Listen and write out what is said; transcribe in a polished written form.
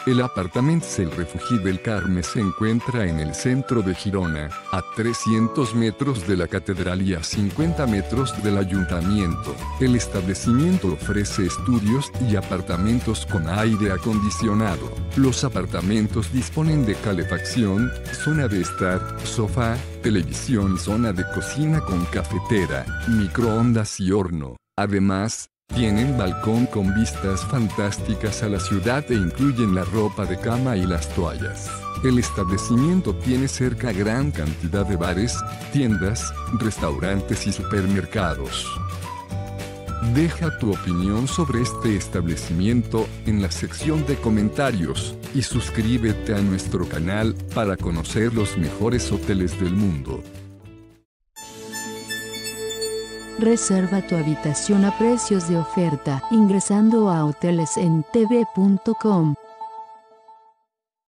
El apartamento El Refugi del Carme se encuentra en el centro de Girona, a 300 metros de la catedral y a 50 metros del ayuntamiento. El establecimiento ofrece estudios y apartamentos con aire acondicionado. Los apartamentos disponen de calefacción, zona de estar, sofá, televisión y zona de cocina con cafetera, microondas y horno. Además, tienen balcón con vistas fantásticas a la ciudad e incluyen la ropa de cama y las toallas. El establecimiento tiene cerca gran cantidad de bares, tiendas, restaurantes y supermercados. Deja tu opinión sobre este establecimiento en la sección de comentarios y suscríbete a nuestro canal para conocer los mejores hoteles del mundo. Reserva tu habitación a precios de oferta ingresando a hotelesentv.com.